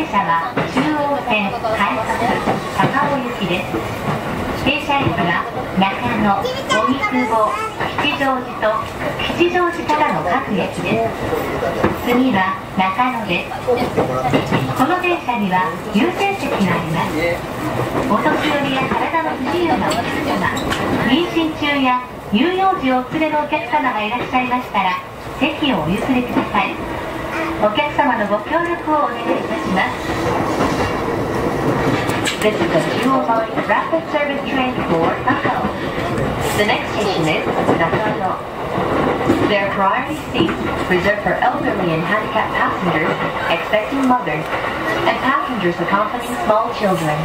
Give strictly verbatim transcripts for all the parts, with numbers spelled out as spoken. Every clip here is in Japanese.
車は中央線快速高尾行きです。停車駅は中野、荻窪、吉祥寺と吉祥寺からの各駅です。次は中野です。この電車には優先席があります。お年寄りや体の不自由なお客様、妊娠中や乳幼児をお連れのお客様がいらっしゃいましたら席をお譲りください。お客様のご協力をお願いいたします。This is a Jewel Line Rapid Service Train for Nakano. The next station is Nakano. There are priority seats reserved for elderly and handicapped passengers, expecting mothers, and passengers accompanying small children.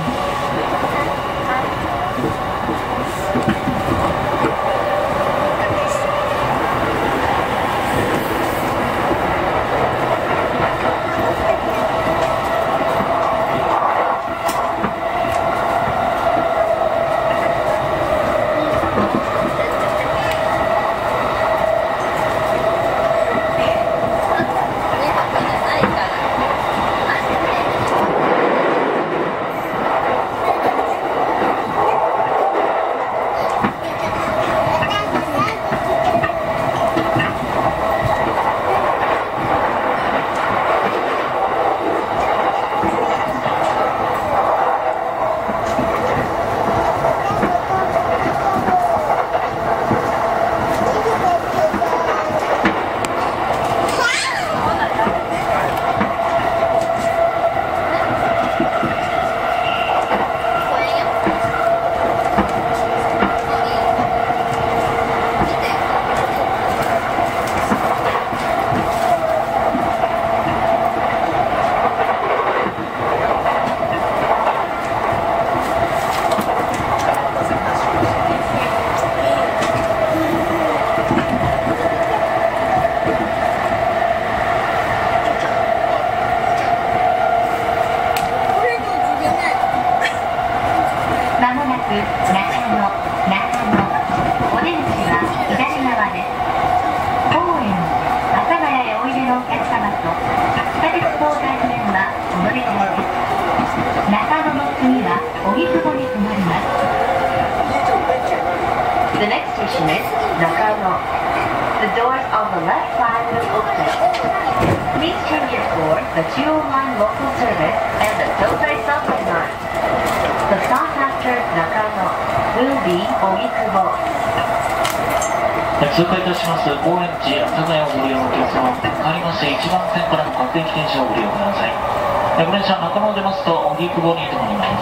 通過いたします高円寺阿佐ヶ谷をご利用のお客様、変わりましていちばん線からの各駅停車をご利用ください。この電車中野を出ますと荻窪に停まります。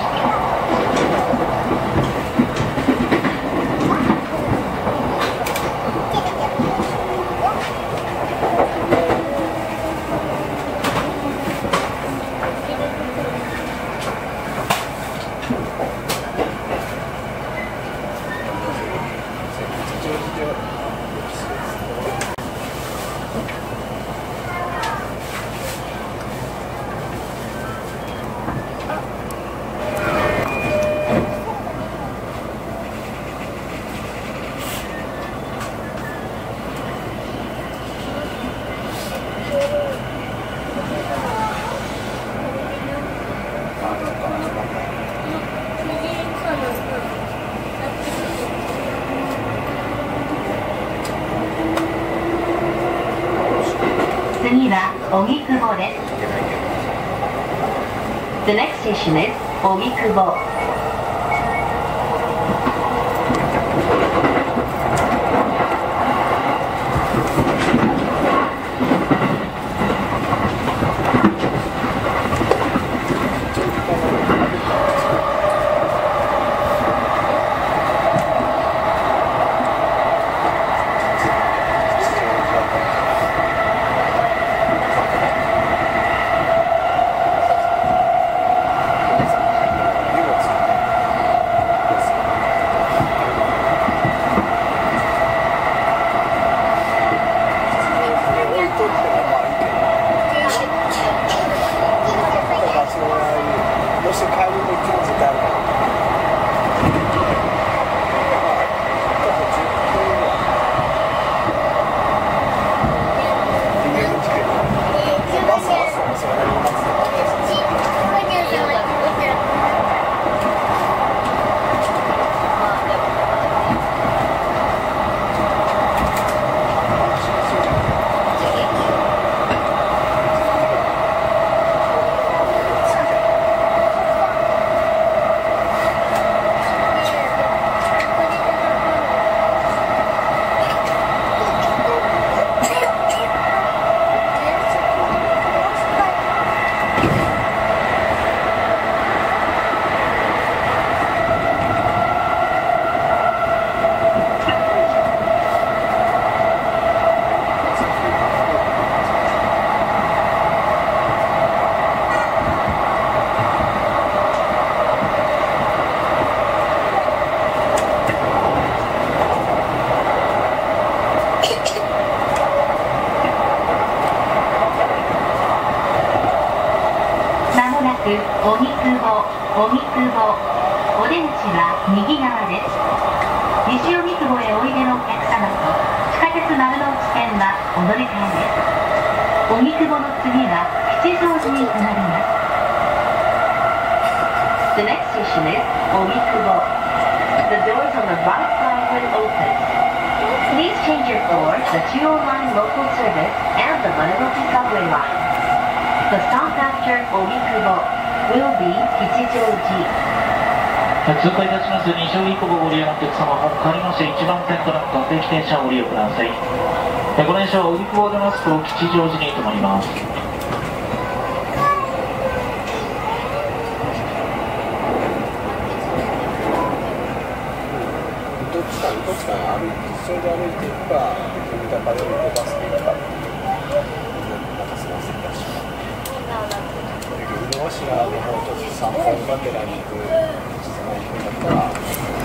次は荻窪です。The next station is 荻窪。 荷物く荻窪、荻窪。お出口は右側です。西荻窪へおいでのお客様と地下鉄丸の内線はお乗り換えです。荻窪の次は吉祥寺に停まります。The next station is 荻窪。The doors on the right side will open. Please change your floor to the two oh nine local service and the Marunouchi subway line. The stop after 荻窪 will be 吉祥寺。 通過いたします西荻窪をご利用のお客様も変わりましていちばん線からの各駅停車をご利用ください。ご連車は荻窪を出ますと吉祥寺に停まります。 どっちかどっちか歩いて一緒に歩いていくか三鷹で動かしていくかなんかすみませんでした。井の頭の方ちょっと三本がてらに行くその行くんだったら。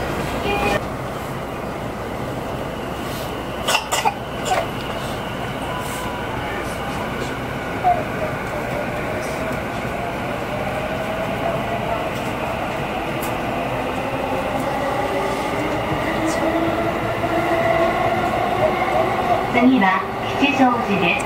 次は吉祥寺です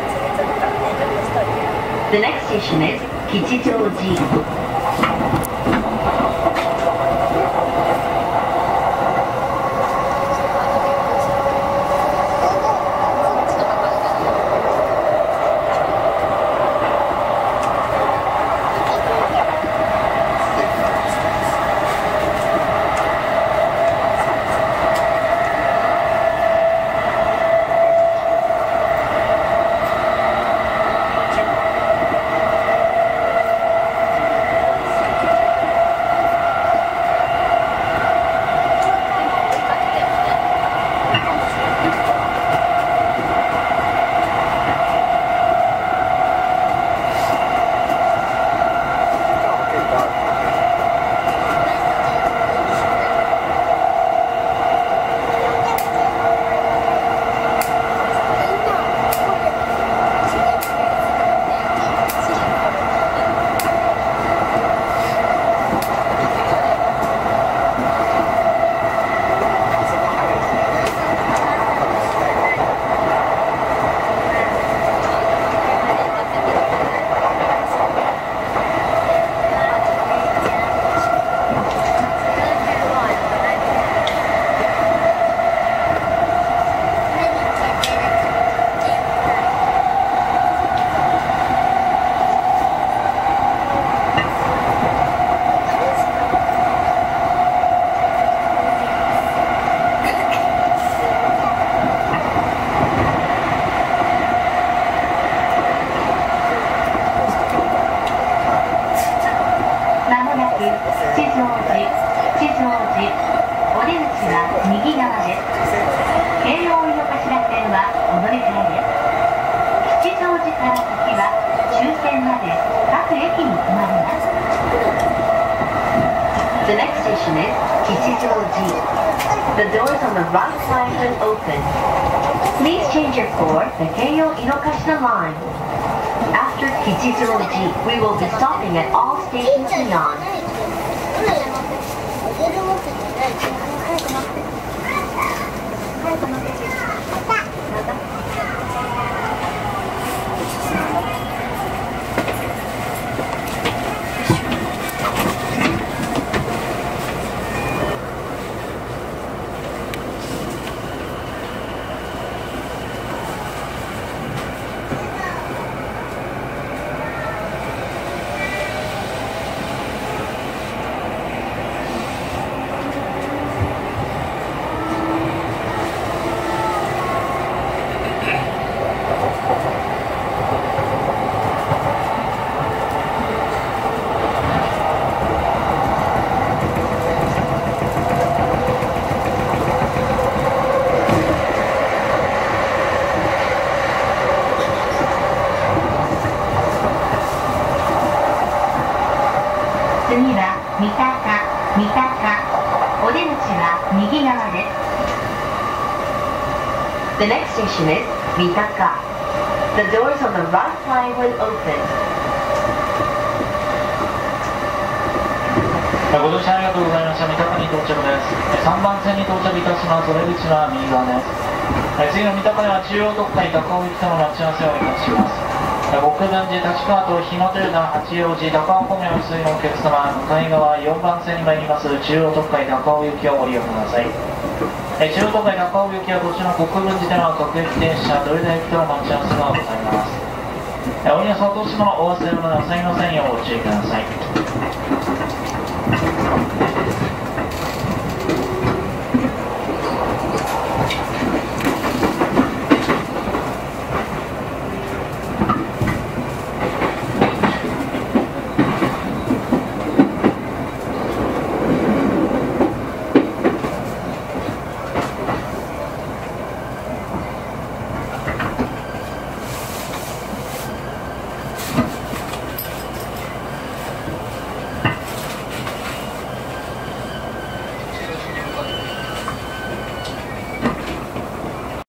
。The next station is 吉祥寺。The next station is Kichijoji. The doors on the right side will open. Please change your floor to Keio Inokashina line. After Kichijoji, we will be stopping at all stations beyond. 次は三鷹、三鷹。お出口は右側です。The next station is Mitaka. The doors on the right side will open. ご乗車ありがとうございました。三鷹に到着です。さんばん線に到着いたします。お出口は右側です。次の三鷹では中央特快高尾行きとの待ち合わせをいたします。国分寺、立川と日の出な八王子、高尾方面をお進みのお客様、向かい側よんばん線に参ります中央特快高尾行きをご利用ください。中央特快高尾行きは途中の国分寺での各駅停車、どれだけとの待ち合わせがございます。お荷物落とし物お忘れ物などお下げの際にはご注意ください。